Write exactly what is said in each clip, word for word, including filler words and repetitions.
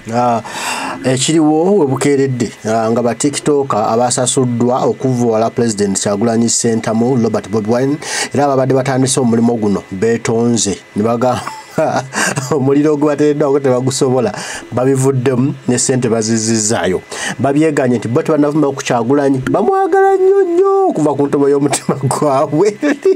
Ah, ekiriwo webukeeredde nga ba TikTok abasasuddwa okuvoola President Kyagulanyi Ssentamu Robert Bobi Wine era ababadde batandise omulimu guno beetonze ne bagamba omuliro gwateereddwa okuba tebagusobola babivuddemu ne ssente bazizizaayo babyeganye nti bo tebanavuma ku Kyagulanyi bamwagala nnyo nnyo okuva ku ntobo y'omutima gwabwe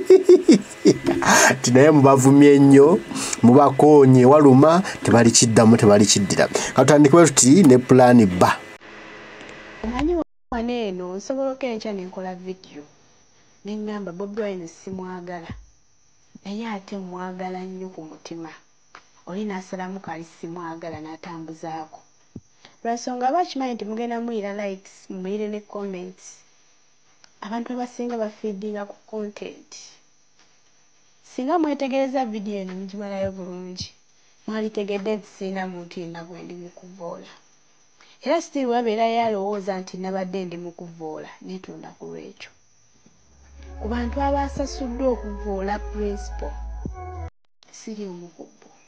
ti naye mubavumye nnyo mubakoonye waluma tebali kiddamu tebali kiddira katandikibwe tuti ne plan B omanyi wana eno nsobola okeenkya nenkola vidiyo nengamba Bobi Wine simwagala naye ate mwagala nnyo ku mutima oli nasalamu kali simwagala n'atambuzaako lwansonga bakimanyi nti mugenda muyira likes muyire ne comments abantu abasinga bafiidinga ku content singa mwetegereza vidiyo eno mugimalayo bulungi mwalitegedde nti sirina muntu yenna gwe ndi mu kuvoola era still wabeerayo alowooza nti nabadde ndi mu kuvoola netunda ku lwekyo ku bantu abasasuddwa okuvoola principal siri omukubbo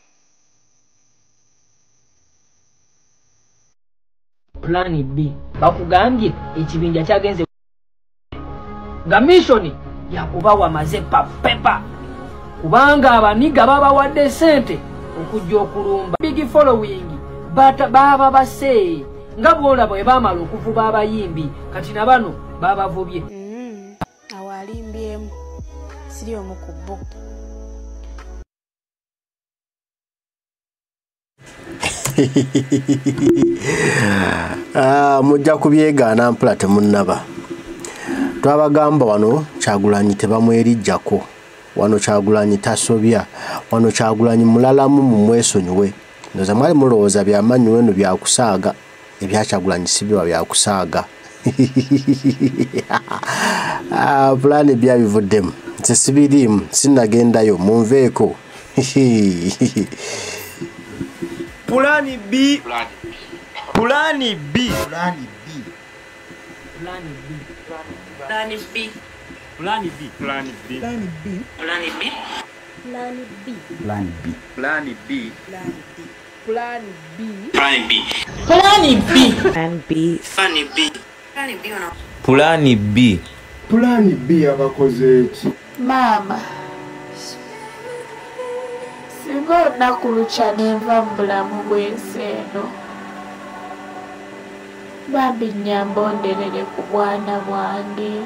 plan B bakugambye ekibinja kyagenze nga mission yakubawa maze papepa kubanga abaniga babawadde sente okujja okulumba big following bata baba base nga bwola bwe bamala okuvuba abayimbi kati na bano babavubye mm, awalimbyemu siri omukubbo ah mujja kubyegaana mpula temunnaba twabagamba wano Kyagulanyi tebamwerijjako wano Kyagulanyi tasobya wano Kyagulanyi mulalamu mu mwesonyiwe ndoza mwali mulowooza byamanyi wenu byakusaaga ebya Kyagulanyi sibyo byakusaaga ah plan byabivuddemu nze sibirimu sinnagendayo munveeko Plan B. Plan B. Plan B Plan B. Plan B Plan B. Plan B. Plan B Plan B Plan B. Plan B Plan B. Plan B Plan B Plan B Plan B Plan B Plan B ono Plan B. Plan B abakoze eki? Mama singa olunaku lukya nenva mu bulamu bw'ensi eno bambi nnyamba onderere ku bwana bwange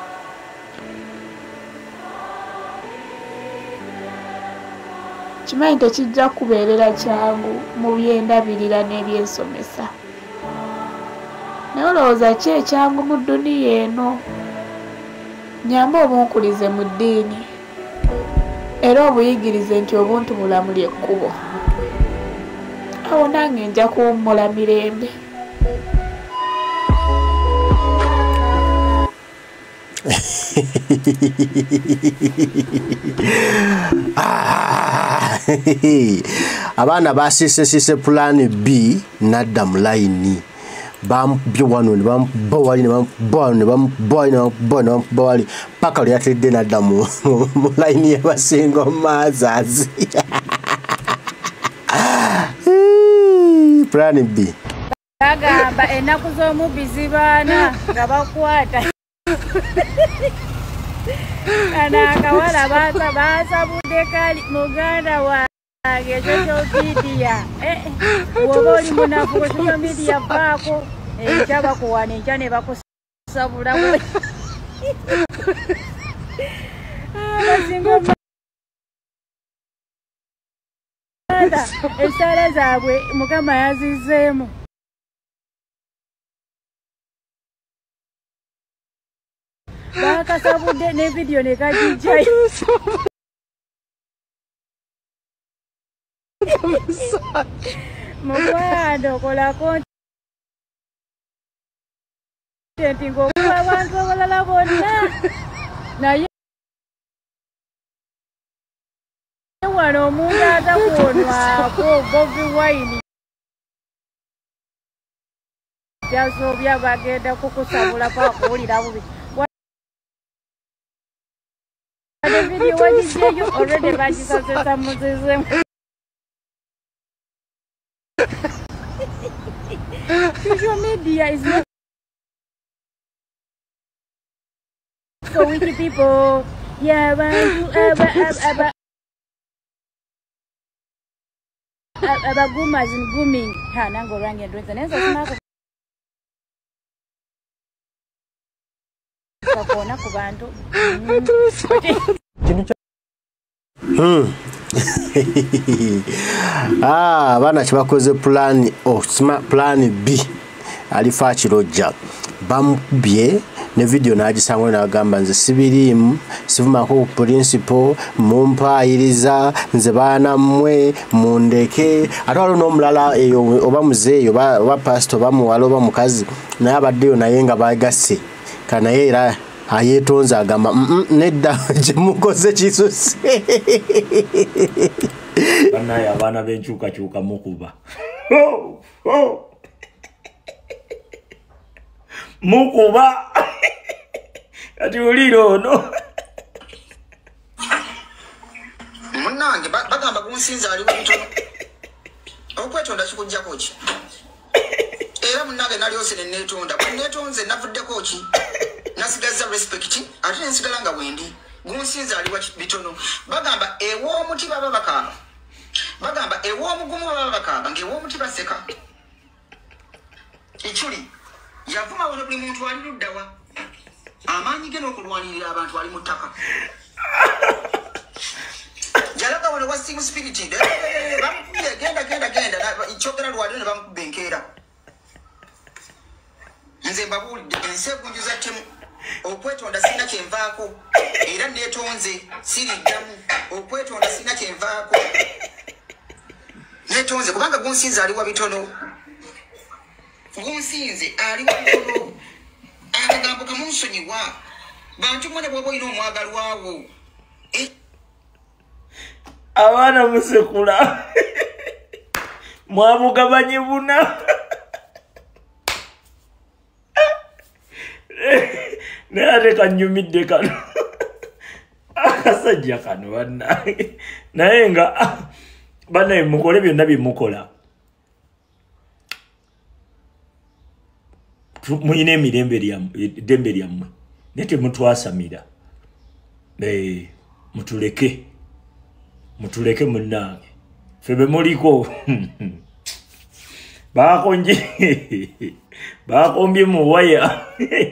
kimanyi tekijja kubeerera kyangu mu byendabirira n'ebyensomesa naye olowooza ki ekyangu mu dduniya eno nnyamba obunkulize mu ddiini era obuyigirize nti obuntu bulamu ly'ekkubo awo nange nja kuwummula mirembe abaana basiisesiise plan B nadda mu layini bambye wano ne bambawali ne bambawali ne bambawali ne bambawali ne bambawali paka lwe yatedde nadda mu layini y'abasinga omaazazi plan B bagamba ennaku z'omubbi zibaana nga bakwata kana akawala baasabudde kali muganda wange social media bw'oba oli munafu ku social media vaako enkya bakuwana enkya ne bakusabula basinga esaala zaabwe mukama yazizzeemu bakasabudde ne video ne kagijjayo mukwano kola kontenti ng'okuba abantu abalala bonna naye wano omuntu atakuonwako Bobi Wine yasobya bagenda kukusabula pakuwulira bubi the video wagijeyo already bagisasesa muzizemu Social media is not for wiki people. Yeah, abantu aba aba aba gumas and booming. Ha nango rangi ndwenza nenza sinako kakona ku bantu. Hmm. Ah, bana kibakoze plan o smart plan B alifa kirojja bamubye ne video nagisangwe nagamba nze sibirimu sivuma ko principal mumpayiriza nze bana mmwe mundeke atwalo nomulala eyo oba muzeeyo ba, ba pastor bamuwalo ba mukazi naye abaddeyo naye nga bagase kana era ayetonza agamba mm -mm, nedda jemukoze kisusi bana ya bana benchuka chuka mukuba oh, oh. Mukuba ati uliro no munange bagamba kunsinza ali bitono okwetonda kikujja kochi era munange nali osene netonda netonze navudde kochi nasigaza respect ate nsigala nga wendi gunsinza ali bitono bagamba ewo omuti baba bakaba bagamba ewo omugumu baba bakaba ngewo omuti baseka ichuli yavuma wano buli muntu ali luddawa amaanyi ge n'okulwanirira abantu ali mu ttaka jalaga wano wa single spirit bamukubye genda genda genda ikyogera lwaliro ne bamukuba enkeera nze mbabulidde ensi egunjuza ttemu okwetonda sina kyenvaako era neetonze siriddamu okwetonda sina kyenvaako neetonze kubanga gunsinze ali wa bitono gunsinze ali wa bitono akagambo kamunsonyiwa bantu mwene bwaba olina omwagalwawo abaana musekula mwamugabanye buna naye ate kanyumidde kano akasajja kano bannaye naye nga bannaye mukole byonna byemukola muyina emirembe eddembe lyammwe naye temutwasamira mutuleke mutuleke munnange ffe be muliko bakonje bakombye mu waya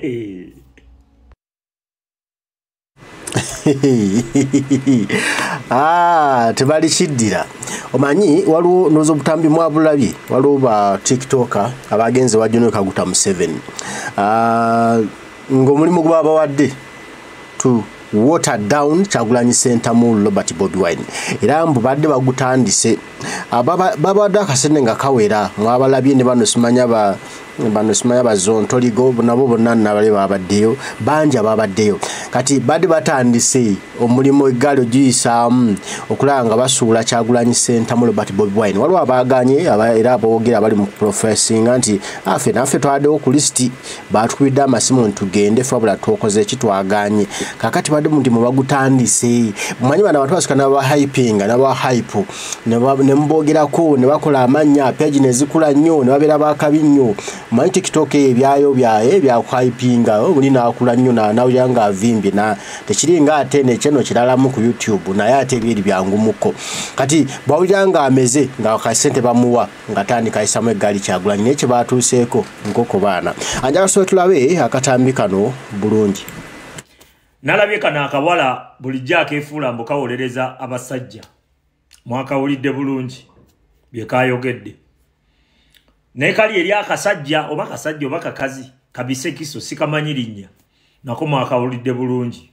ah tebali kiddira omanyi waliwo nozo butambi mwabulabye waliwo ba tiktoker abagenze wajjono kaguta mu seven ah ng'omulimu gwa bawadde tu water down Kyagulanyi Center mu Robert Bobi Wine era mbu badde bagutandise ababa babadde akasene nga kawera mwabalabye ne bano simanya ba bano simanya bazon toligo nabo bonna nabale babaddeyo banja babaddeyo kati badde batandise omulimu eggalo giyisamu okulanga basuula Kyagulanyi Center mu Robert Bobi Wine waliwo abaganye era aboogera abali mu professing nti afe naffe twaddewo ku listi batukubidde amasimu ntugende fabula twokoze ekitwaganye kakati badde mundi mubagutandise mumanyi bana abantu basika naba hyping naba hype ne mbogerako ne bakola amanya page nezikula nnyo ne babera bakabi nnyo mumanyi TikTok ebyayo byaye bya hypinga buli nakula nnyo na nawe yanga avimbye na tekiringa ate ne channel kiralamu ku YouTube naye ate ebiri byangumuko kati bawulanga ameze nga akasente bamuwa ngatani kaisamu egali Kyagulanyi neche batuseeko nkoko bana anjala so tulabe akatambi kano bulungi nalabye kana akawala bulijja akefuula mbukawolereza abasajja mwakawulidde bulungi byekayogedde naye kali eri akasajja oba kasajja oba kakazi kabise kiso sikamanyi linnya nako mwakawulidde bulungi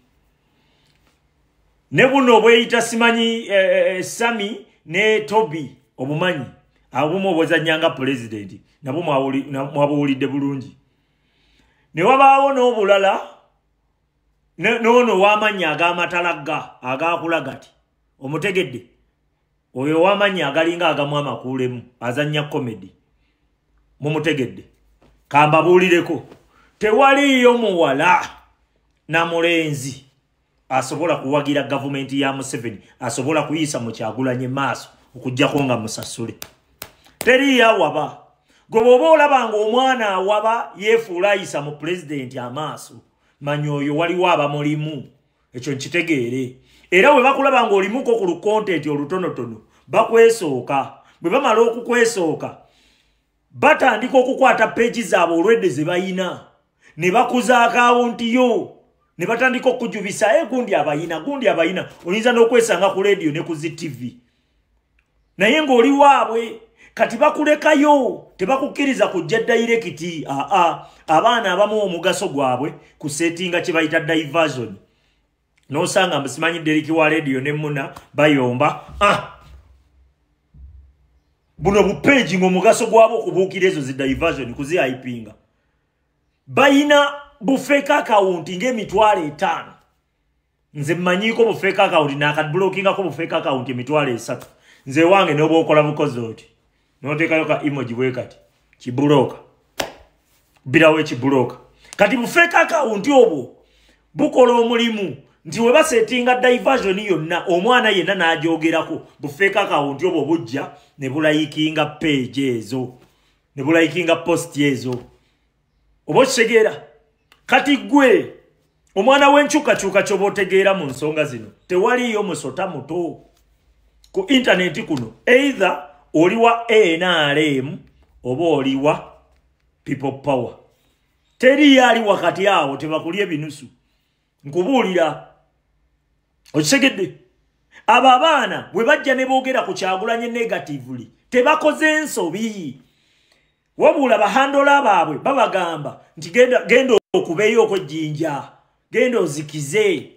ne buno obweyita simanyi eh, Sami ne Toby obumanyi abumu obwezanyanga president nabo mwabuwulidde bulungi ne wabaawo n'obulala nono wamanya agamatalaga agakulagati omutegedde oyo wamanya agalinga agamu amakulemu azanya comedy mumutegedde kamba bulireko tewaliyo muwala na mulenzi asobola kuwagira government ya Museveni asobola kuyisa mu Kyagulanyi maaso okujja konga musasule teri ya waba Gobobo olabanga omwana awaba yefuulayisa mu president amaaso manyi oyo waliwo abamulimu ekyo nkitegeere era bwe bakulabanga olimuko ku lukontenti olutonotono bakwesooka bwe bamala okukwesooka batandika okukwata peegi zaabwe olwedde ze bayina ne bakuza akawunti yo ne batandika okujubisa e gundi abayina gundi abayina oyinza n'okwesanga ku radio ne ku zi T V naye ng'oli waabwe kati bakulekayo tebakukkiriza kujja direct aa abaana abamu omugaso gwabwe ku settinga kye bayita diversion n'osanga musimanyi Deriki wa radio ne muna bayomba ah buno bupeji ng'omugaso gwabo okubuukira ezo zi diversion kuzihypinga bayina bufake account ng'emitwalo etaano nze mmanyiiko bufake account n'akadblokingako bufake account emitwalo esatu nze wange n'oba okola bukozi oti n'oteekayo ka emoji bwe kati kibuloka birawo ekibuloka kati bufake account obwo bukola omulimu nti we basettinga diversion yonna omwana yenna n'agyogerako bufake account obwo bujja ne bulayikinga page ezo ne bulayikinga post ezo oba okitegeera kati gwe omwana w'enkyukakyuka ky'oba otegeera mu nsonga zino tewaliyo musota muto ku internet kuno either oli wa A N R M oba oli wa People Power teri yali wakati awo tebakulya ebinusu nkubuulira okisegedde abo abaana bwe bajja ne boogera ku Kyagulanyi negatively tebakoze ensobi wabula bahandola baabwe babagamba nti genda genda okubeeyo okwejjinja genda ozikize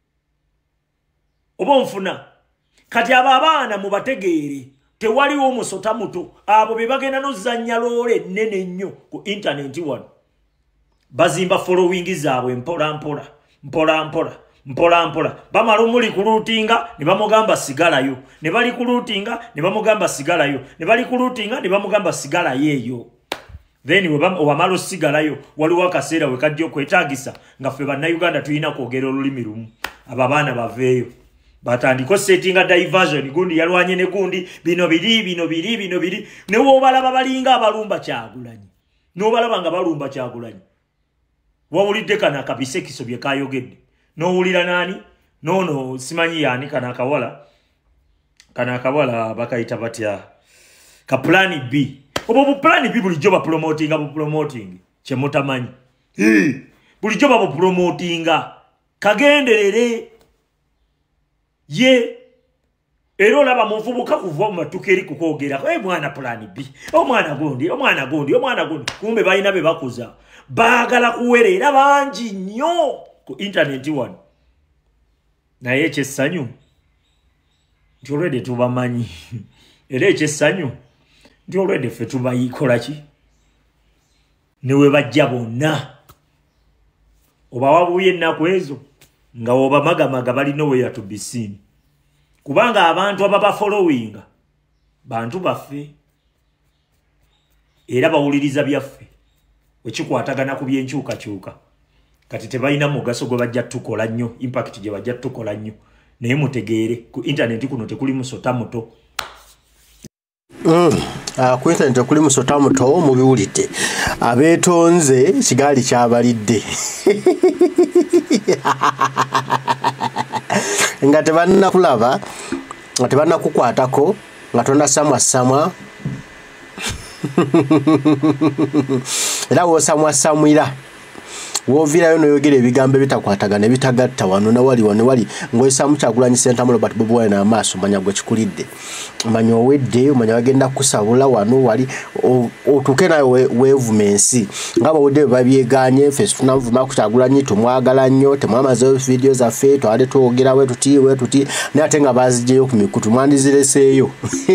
oba onfuna kati abo abaana mubategeere tewaliwo omusota muto abo be bagenda n'ozannya loole ennene ennyo ku internet wano bazimba following zaabwe mpola mpola mpola mpola mpola mpola bamala omuli kuluutinga ne bamugamba sigalayo ne bali kuluutinga ne bamugamba sigalayo ne bali kuluutinga ne bamugamba sigalayo eyo then wamala osigalayo waliwo akaseera we kajja okwetaagisa nga ffe bannayuganda tulina kwogera olulimi lumu abo abaana baveeyo batandika settinga diversion gundi yalwanye ne gundi bino biri bino biri bino biri ne wobalaba balinga abalumba Kyagulanyi n'obalaba nga balumba Kyagulanyi wawulidde kana akabisekiso bye kayogedde n'owulira nani nono simanyi yani kana akawala kana akawala bakayita batya ka plan B obo bu plan B bulijjo ba promotinga bu promoting kye mutamanyi eh bulijjo ba promotinga kagenderere ye ero laba muvubuka kuva mu matuka eri kukogerako e mwana plan B omwana gundi omwana gundi omwana gundi kumbe balina be bakuza baagala kuwerera bangi nnyo ku internet wano naye ekyesanyu nti olwedde tubamanyi era ekyesanyu nti olwedde ffe tubayikola ki newe bajja bonna oba wabuuye ennaku ezo nga obamagamaga balina nowhere to be seen kubanga abantu ababa following bantu baffe era bawuliriza byaffe wekikwatagana ku byenkyukakyuka kati tebalina mugaso gwe bajja tukola nnyo impact gye bajja tukola nnyo naye mutegeere ku internet kuno tekuli musota muto Mm. Uh, ku internet kuli musota muto mubiwulidde abeetonze kigaali kyabalidde nga tebanna kulaba nga tebanna kukwatako nga tonda samwa samwa era wosamwa samwira wovirayo noyogera ebigambo bitakwatagana bitagatta wano na wali wano wali ngoyisamu Kyagulanyi Center mu Robert Bobi Wine amaaso manya gwe kikulidde manya owedde manya bagenda kusabula wano wali otuke nayo wevumensi ngabo wode babyeganye face tunavuma ku Kyagulanyi tumwagala nnyo temwamaze video za fe twale twogera we tuti we tuti nate nga bazijeyo ku mikutu mwandizireseyo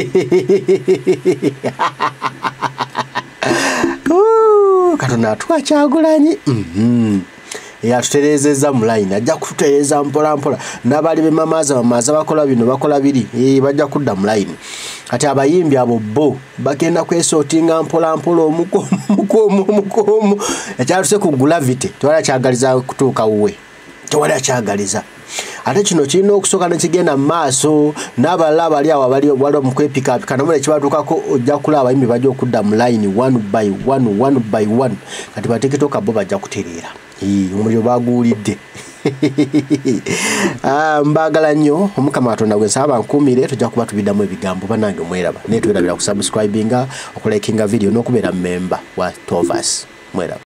katona atwa Kyagulanyi mhm ya tuterezeza mulaina ajja kututereza mpola mpola nabali be mamaza bamaza bakola bino bakola biri eh bajja kudda mulaina kati abayimbi abo bo bagenda kwesotinga mpola mpola omukomo mukomo mukomo ekyaluse ku gravity twala kyagaliza kutuuka uwe twala kyagaliza ate kino kirina okusooka ne kigenda mu maaso n'abalala abali awo abali waliwo mu kwepikaapika namwe ne kibatukako ojja kulaba abayimbi bajja okudda mu layini one by one one by one kati batikitoka bo bajja kutereera omuliro baguwulidde mbagala nnyo omukama Katonda gwe nsaba bankuumire tujja kuba tubiddamu ebigambo banange mweraba naye twerabira ku subscribinga okulikinga video n'okubeera member wa Tovas mweraba